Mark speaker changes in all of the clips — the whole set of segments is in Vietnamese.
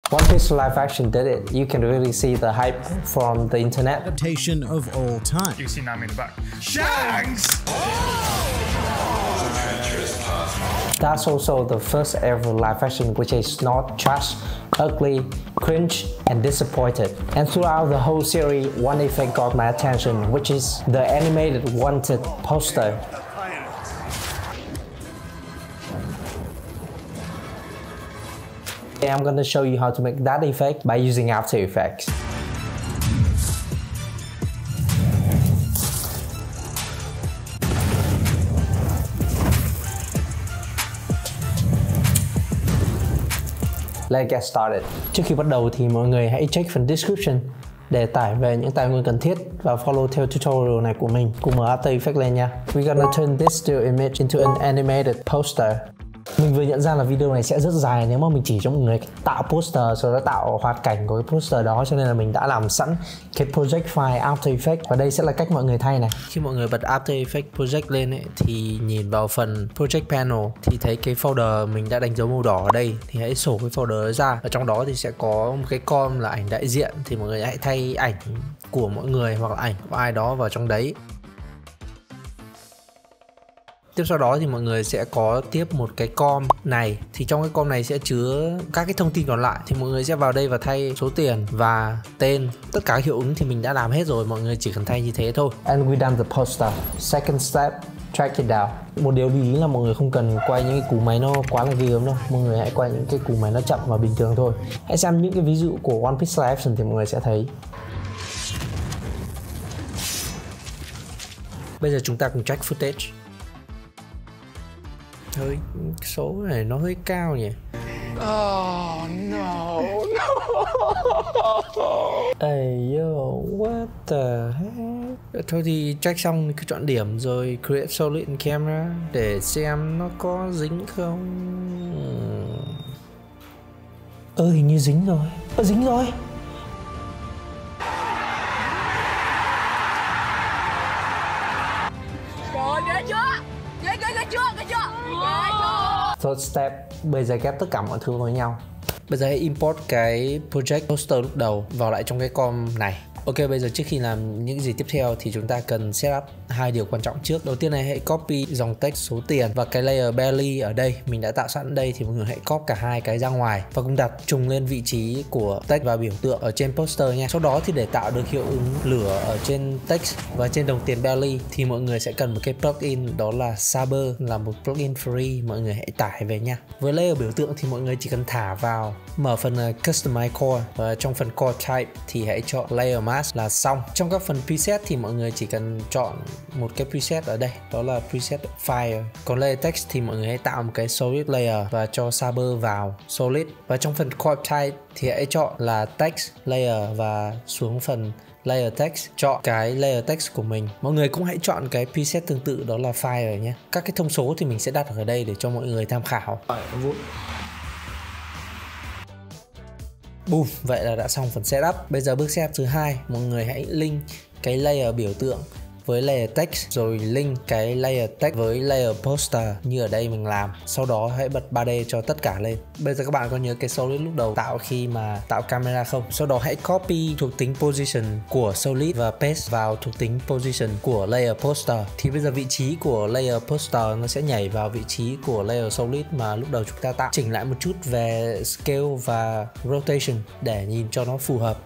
Speaker 1: One Piece live action did it. You can really see the hype from the internet.
Speaker 2: Adaptation of all time.
Speaker 3: You see Nami in the back. Shanks!
Speaker 1: That's also the first ever live action which is not trash, ugly, cringe, and disappointed. And throughout the whole series, one effect got my attention, which is the animated Wanted poster. I'm gonna show you how to make that effect by using After Effects. Let's get started. Trước khi bắt đầu thì mọi người hãy check phần description để tải về những tài nguyên cần thiết và follow theo tutorial này của mình. Cùng mở After Effects lên nha. We're gonna turn this still image into an animated poster. Mình vừa nhận ra là video này sẽ rất dài nếu mà mình chỉ cho mọi người tạo poster, sau đó tạo hoạt cảnh của cái poster đó, cho nên là mình đã làm sẵn cái project file After Effects và đây sẽ là cách mọi người thay này. Khi mọi người bật After Effects project lên ấy, thì nhìn vào phần project panel thì thấy cái folder mình đã đánh dấu màu đỏ ở đây, thì hãy sổ cái folder đó ra. Ở trong đó thì sẽ có một cái column là ảnh đại diện, thì mọi người hãy thay ảnh của mọi người hoặc là ảnh của ai đó vào trong đấy. Tiếp sau đó thì mọi người sẽ có tiếp một cái com này, thì trong cái com này sẽ chứa các cái thông tin còn lại, thì mọi người sẽ vào đây và thay số tiền và tên. Tất cả hiệu ứng thì mình đã làm hết rồi, mọi người chỉ cần thay như thế thôi. And we done the poster. Second step, track it down. Một điều lưu ý là mọi người không cần quay những cái cú máy nó quá là ghê gớm đâu, mọi người hãy quay những cái cú máy nó chậm và bình thường thôi. Hãy xem những cái ví dụ của One Piece live action thì mọi người sẽ thấy. Bây giờ chúng ta cùng check footage. Hơi số này nó hơi cao nhỉ.
Speaker 3: Oh no, no.
Speaker 1: Hey yo, what the heck. Thôi thì check xong cứ chọn điểm rồi create solid camera để xem nó có dính không. Hình như dính rồi. Dính rồi.
Speaker 4: Trời ghê chưa? Ghê chưa?
Speaker 1: Third step, bây giờ ghép tất cả mọi thứ với nhau. Bây giờ hãy import cái project poster lúc đầu vào lại trong cái com này. Ok, bây giờ trước khi làm những gì tiếp theo thì chúng ta cần setup hai điều quan trọng trước. Đầu tiên này, hãy copy dòng text số tiền và cái layer belly ở đây mình đã tạo sẵn đây, thì mọi người hãy copy cả hai cái ra ngoài và cùng đặt trùng lên vị trí của text và biểu tượng ở trên poster nha. Sau đó thì để tạo được hiệu ứng lửa ở trên text và trên đồng tiền belly thì mọi người sẽ cần một cái plugin, đó là Saber, là một plugin free, mọi người hãy tải về nha. Với layer biểu tượng thì mọi người chỉ cần thả vào, mở phần Customize Core và trong phần Core Type thì hãy chọn Layer Mask là xong. Trong các phần preset thì mọi người chỉ cần chọn một cái preset ở đây, đó là preset Fire. Còn layer text thì mọi người hãy tạo một cái solid layer và cho Saber vào solid. Và trong phần Core Type thì hãy chọn là text layer và xuống phần layer text chọn cái layer text của mình. Mọi người cũng hãy chọn cái preset tương tự, đó là Fire nhé. Các cái thông số thì mình sẽ đặt ở đây để cho mọi người tham khảo. Boom, vậy là đã xong phần setup. Bây giờ bước step thứ hai, mọi người hãy link cái layer biểu tượng với layer text, rồi link cái layer text với layer poster như ở đây mình làm. Sau đó hãy bật 3D cho tất cả lên. Bây giờ các bạn có nhớ cái solid lúc đầu tạo khi mà tạo camera không? Sau đó hãy copy thuộc tính position của solid và paste vào thuộc tính position của layer poster. Thì bây giờ vị trí của layer poster nó sẽ nhảy vào vị trí của layer solid mà lúc đầu chúng ta tạo. Chỉnh lại một chút về scale và rotation để nhìn cho nó phù hợp.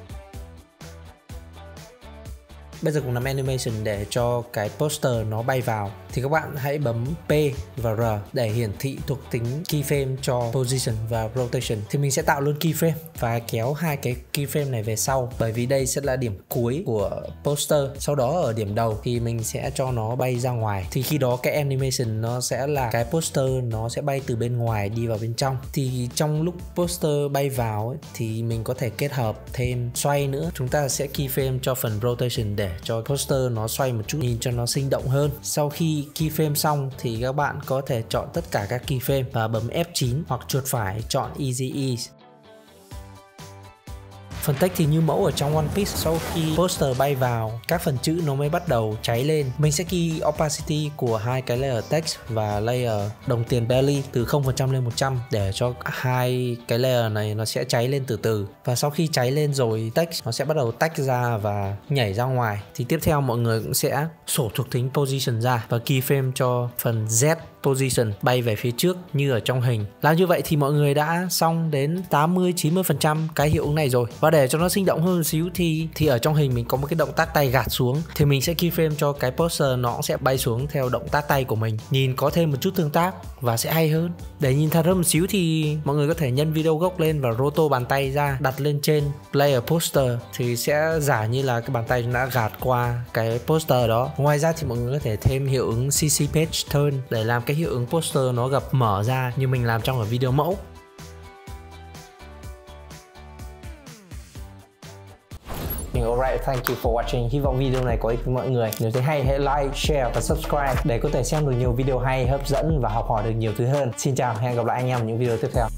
Speaker 1: Bây giờ cùng làm animation để cho cái poster nó bay vào. Thì các bạn hãy bấm P và R để hiển thị thuộc tính keyframe cho position và rotation. Thì mình sẽ tạo luôn keyframe và kéo hai cái keyframe này về sau, bởi vì đây sẽ là điểm cuối của poster. Sau đó ở điểm đầu thì mình sẽ cho nó bay ra ngoài. Thì khi đó cái animation nó sẽ là cái poster nó sẽ bay từ bên ngoài đi vào bên trong. Thì trong lúc poster bay vào ấy, thì mình có thể kết hợp thêm xoay nữa. Chúng ta sẽ keyframe cho phần rotation để cho poster nó xoay một chút, nhìn cho nó sinh động hơn. Sau khi keyframe xong thì các bạn có thể chọn tất cả các keyframe và bấm F9 hoặc chuột phải chọn Easy Ease. Phần text thì như mẫu ở trong One Piece, sau khi poster bay vào, các phần chữ nó mới bắt đầu cháy lên. Mình sẽ key opacity của hai cái layer text và layer đồng tiền belly từ 0% lên 100 để cho hai cái layer này nó sẽ cháy lên từ từ. Và sau khi cháy lên rồi, text nó sẽ bắt đầu tách ra và nhảy ra ngoài. Thì tiếp theo mọi người cũng sẽ sổ thuộc tính position ra và keyframe cho phần Z position bay về phía trước như ở trong hình. Làm như vậy thì mọi người đã xong đến 80-90% cái hiệu ứng này rồi. Và để cho nó sinh động hơn một xíu thì ở trong hình mình có một cái động tác tay gạt xuống, thì mình sẽ keyframe cho cái poster nó sẽ bay xuống theo động tác tay của mình, nhìn có thêm một chút tương tác và sẽ hay hơn. Để nhìn thật hơn một xíu thì mọi người có thể nhân video gốc lên và roto bàn tay ra, đặt lên trên layer poster thì sẽ giả như là cái bàn tay đã gạt qua cái poster đó. Ngoài ra thì mọi người có thể thêm hiệu ứng CC Page Turn để làm cái hiệu ứng poster nó gập mở ra như mình làm trong ở video mẫu. Alright, thank you for watching. Hy vọng video này có ích với mọi người. Nếu thấy hay hãy like, share và subscribe để có thể xem được nhiều video hay, hấp dẫn và học hỏi được nhiều thứ hơn. Xin chào, hẹn gặp lại anh em ở những video tiếp theo.